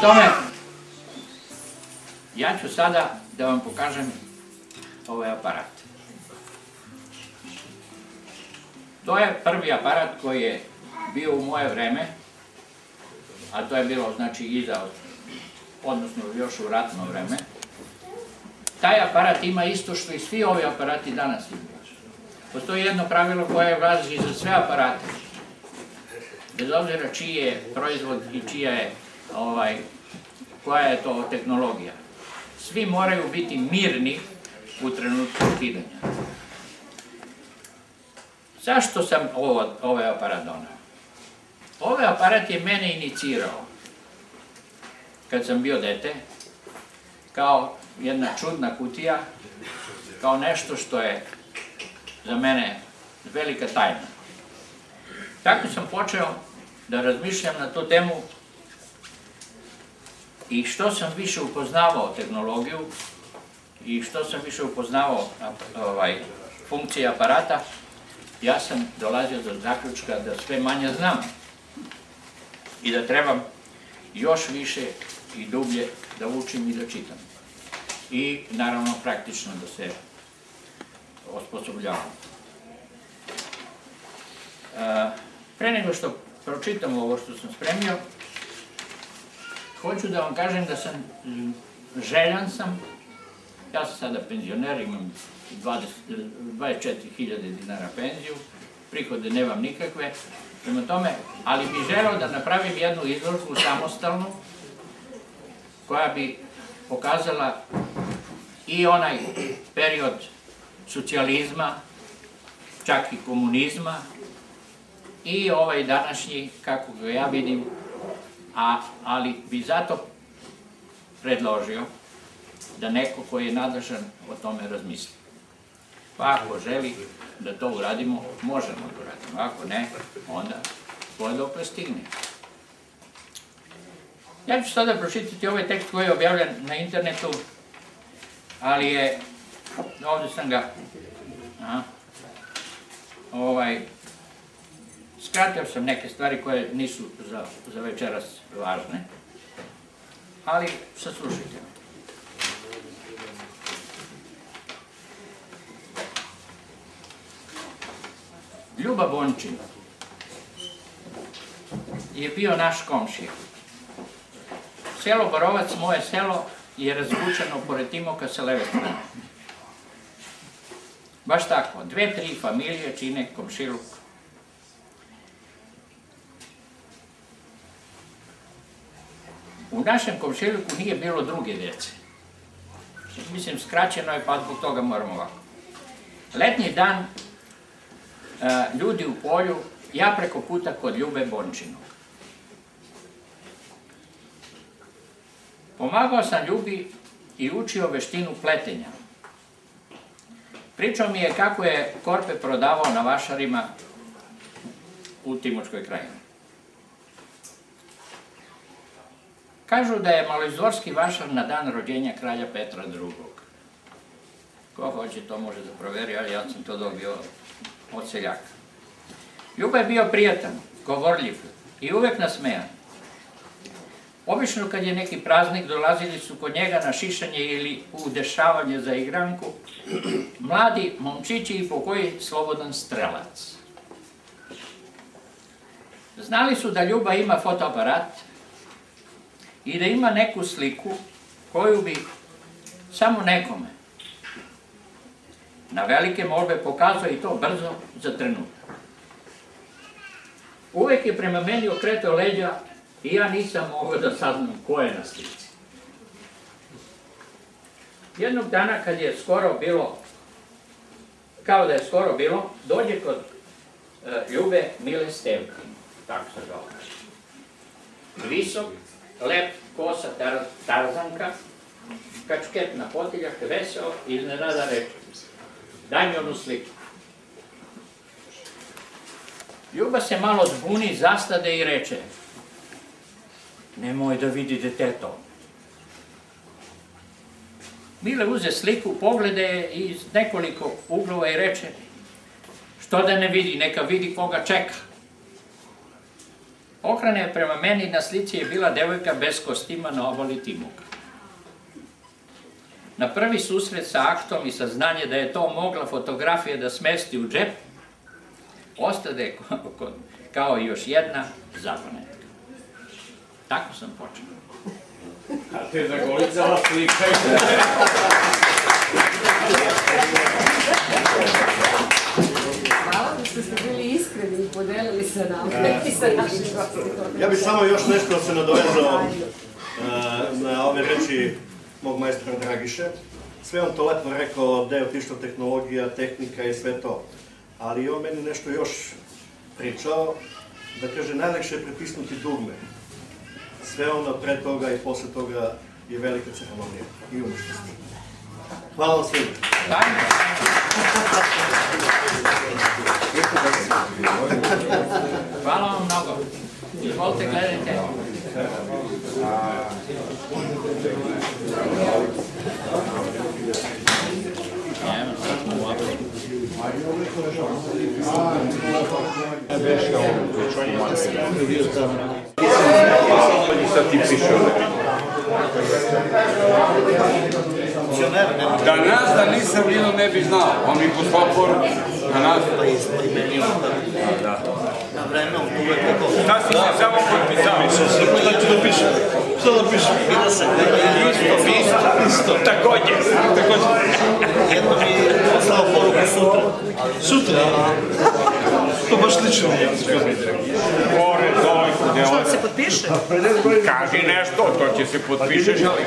tome, ja ću sada da vam pokažem ovaj aparat. To je prvi aparat koji je bio u moje vreme, a to je bilo znači iza, odnosno još u ratno vreme. Taj aparat ima isto što i svi ovi aparati danas imaju. Postoji jedno pravilo koje važi za sve aparate. Bez obzira čiji je proizvod i koja je to tehnologija. Svi moraju biti mirni u trenutku ukidanja. Zašto sam ovaj aparat donao? Ovaj aparat je mene inicirao kad sam bio dete, kao jedna čudna kutija, kao nešto što je za mene velika tajna. Tako sam počeo da razmišljam na tu temu i što sam više upoznavao tehnologiju i što sam više upoznavao funkcije aparata, ja sam dolazio do zaključka da sve manje znam i da trebam još više i dublje da učim i da čitam. I naravno praktično da se osposobljavam. Pre nego što pročitam ovo što sam spremio, hoću da vam kažem da sam željan sam. Ja sam sada penzioner, imam 24.000 dinara penziju, prihode nemam nikakve, prema tome, ali bih želeo da napravim jednu izložbu samostalnu, koja bi pokazala i onaj period socijalizma, čak i komunizma, i ovaj današnji, kako ga ja vidim, ali bi zato predložio da neko koji je nadležan o tome razmisli. Pa ako želi da to uradimo, možemo da uradimo. Ako ne, onda koje dokle stigne. Ja ću sada pročitati ovaj tekst koji je objavljen na internetu, ali je, ovdje sam ga, skratio sam neke stvari koje nisu za večeras važne, ali saslušajte me. Ljuba Bončin je bio naš komšija. Selo Borovac, moje selo, je razvučeno pored Timoka sa leve strane. Baš tako, 2-3 familije čine komšiluk. U našem komšiluku nije bilo druge djece. Mislim, skraćeno je, pa zbog toga moramo ovako. Letnji dan, ljudi u polju, ja preko puta kod Ljube Bončinu. Pomagao sam Ljubi i učio veštinu pletenja. Pričao mi je kako je korpe prodavao na vašarima u Timočkoj krajini. Kažu da je maloizvorski vašar na dan rođenja kralja Petra II. Ko hoće, to može da proveri, ali ja sam to dobio od seljaka. Ljuba je bio prijatan, govorljiv i uvek nasmejan. Obično kad je neki praznik, dolazili su kod njega na šišanje ili u dešavanje za igranku mladi momčići i po koji slobodan strelac. Znali su da Ljuba ima fotoaparat i da ima neku sliku koju bi samo nekome na velike molbe pokazao i to brzo za trenutak. Uvek je prema meni okretao leđa i ja nisam mogao da saznam ko je na slici. Jednog dana kad je skoro bilo, kao da je skoro bilo, dođe kod Ljube Mile Stevkin, tako se zvao. Visok, lep, kosa tarzanka, kačket na potiljak, veseo i iznenada reče: daj mi onu sliku. Ljuba se malo zbuni, zastade i reče: nemoj da vidite to. Mile uze sliku, pogleda je iz nekoliko uglova i reče: što da ne vidi, neka vidi koga čeka. Okrene prema meni, na slici je bila devojka bez kostima na obali Timuka. Na prvi susret sa aktom i saznanje da je to mogla fotografija da smesti u džep, ostade kao još jedna zagonetka. Tako sam počeo. A te zagolicala slika. Hvala da ste bili iskreni i podelili sa nama. Ja bih samo još nešto se nadovezao na ove reči mog majstora Dragiše. Sve on to lepo rekao da je otišla tehnologija, tehnika i sve to. Ali on meni nešto još pričao, da kaže najlekše je pritisnuti dugme. Sve ono pre toga i posle toga je velika ceremonija i umetnost. Hvala vam svima. Hvala vam mnogo. Izvolite, gledajte. Evo, sad smo u apelu. Sad ti piše da nas da nisam vidio ne bi znao, on mi poslao poruku na nas. Na vreme, uvek tako. Šta si se samo potpisao? Šta ću da pišem? Šta da pišem? Isto, također. Jedno mi je poslao poruku sutra. Sutra? To baš lično nije. Pored ovih gde Što on... da se potpiše? Kaži nešto, to će se potpišeš, ali...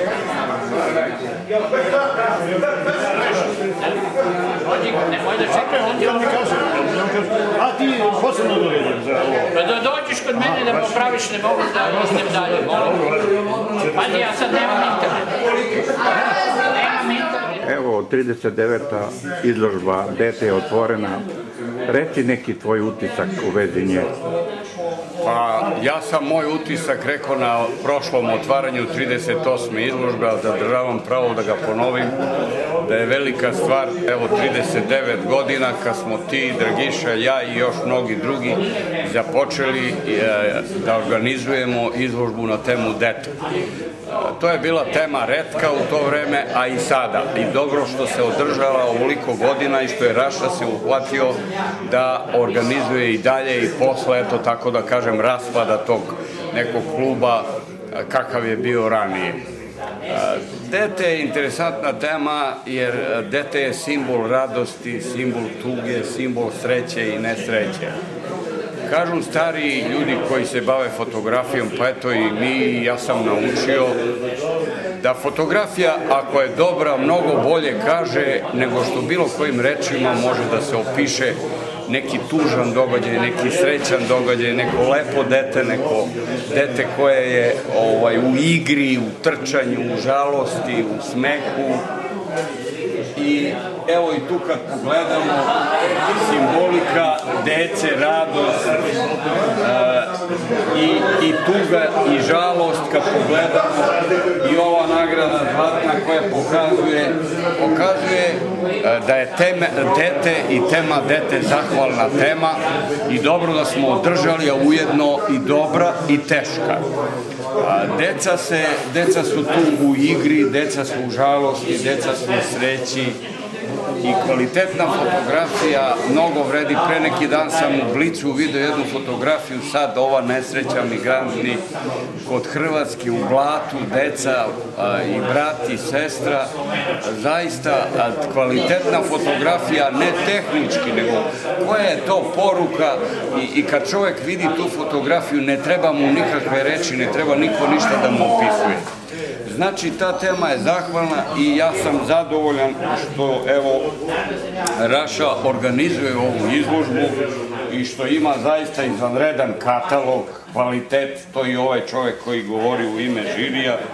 Nemoj da čekaj. On mi kaže, a ti posebno dovedem za ovo. Pa da dođeš kod mene da popraviš, ne mogu da iznem dalje, molim. Pazi, ja sad nemam internet. Nemam internet. Evo, 39. izložba Dete je otvorena. Reci neki tvoj utisak u vezi nje. Pa, ja sam moj utisak rekao na prošlom otvaranju 38. izložbe, ali zadržavam pravo da ga ponovim, da je velika stvar, evo 39 godina, kad smo ti, Dragiša, ja i još mnogi drugi započeli da organizujemo izložbu na temu dete. To je bila tema retka u to vreme, a i sada. I dobro što se održala ovoliko godina i što je Raša se uhvatio da organizuje i dalje i posle, eto tako da kažem, raspada tog nekog kluba kakav je bio ranije. Dete je interesantna tema jer dete je simbol radosti, simbol tuge, simbol sreće i nesreće. Kažu stariji ljudi koji se bave fotografijom, pa eto i mi, ja sam naučio da fotografija, ako je dobra, mnogo bolje kaže nego što bilo kojim rečima može da se opiše neki tužan događaj, neki srećan događaj, neko lepo dete, neko dete koje je u igri, u trčanju, u žalosti, u smehu. I evo i tu kad pogledamo simbolika dece, radost i tuga i žalost kad pogledamo i ova nagrada zlatna koja pokazuje da je dete i tema dete zahvalna tema i dobro da smo održali, a ujedno i dobra i teška. Deca su tu u igri, deca su u žalosti, deca su u sreći i kvalitetna fotografija mnogo vredi. Pre neki dan sam u Blicu vidio jednu fotografiju, sad ova nesreća migrantni kod Hrvatske u Blatu, deca i brat i sestra, zaista kvalitetna fotografija, ne tehnički, nego koja je to poruka i kad čovjek vidi tu fotografiju ne treba mu nikakve reči, ne treba niko ništa da mu opisuje. Znači, ta tema je zahvalna i ja sam zadovoljan što, evo, Raša organizuje ovu izložbu i što ima zaista izvanredan katalog, kvalitet, to i ovaj čovjek koji govori u ime žirija,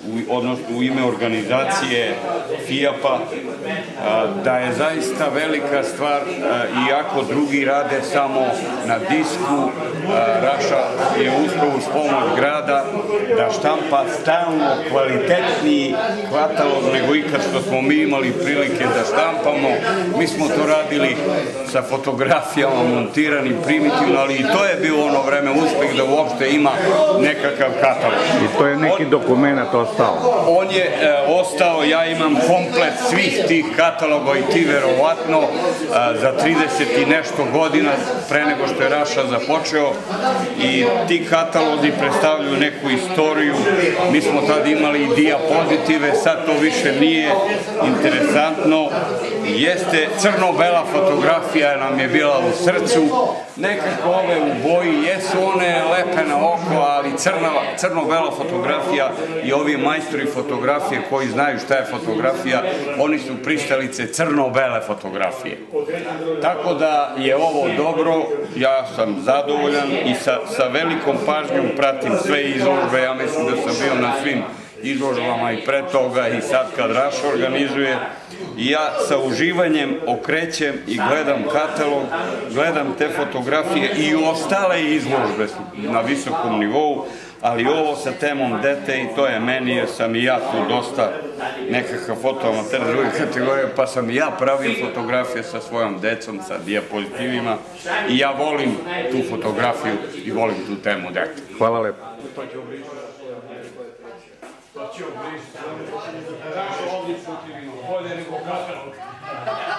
odnosno u ime organizacije FIAP-a, da je zaista velika stvar, iako drugi rade samo na disku, Raša je uspeo uz pomoć grada da štampa stalno kvalitetniji katalog nego ikad što smo mi imali prilike da štampamo. Mi smo to radili sa fotografijama, montiranim primitivno, ali i to je bilo ono vreme uspeh da uopšte ima nekakav katalog. I to je neki dokument ostao? On je ostao, ja imam komplet svih tih kataloga i ti verovatno za 30 i nešto godina pre nego što je Raša započeo, i ti katalozi predstavljaju neku istoriju. Mi smo tad imali i dijapozitive, sad to više nije interesantno. Jeste crno-bela fotografija nam je bila u srcu, nekako ove u boji, jesu one lepe na oko, ali crno-bela fotografija i ovi majstori fotografije koji znaju šta je fotografija, oni su pristalice crno-bele fotografije. Tako da je ovo dobro, ja sam zadovoljan i sa velikom pažnjom pratim sve izložbe, ja mislim da sam bio na svim izložbama i pre toga i sad kad Raša organizuje, i ja sa uživanjem okrećem i gledam katalog, gledam te fotografije i ostale izložbe su na visokom nivou, ali ovo sa temom dete, i to je meni, jer sam i ja tu dosta nekakav fotoamater druge kategorije, pa sam i ja pravio fotografije sa svojom decom, sa dijapozitivima, i ja volim tu fotografiju i volim tu temu dete. Hvala lepo. Bolje nego katalog.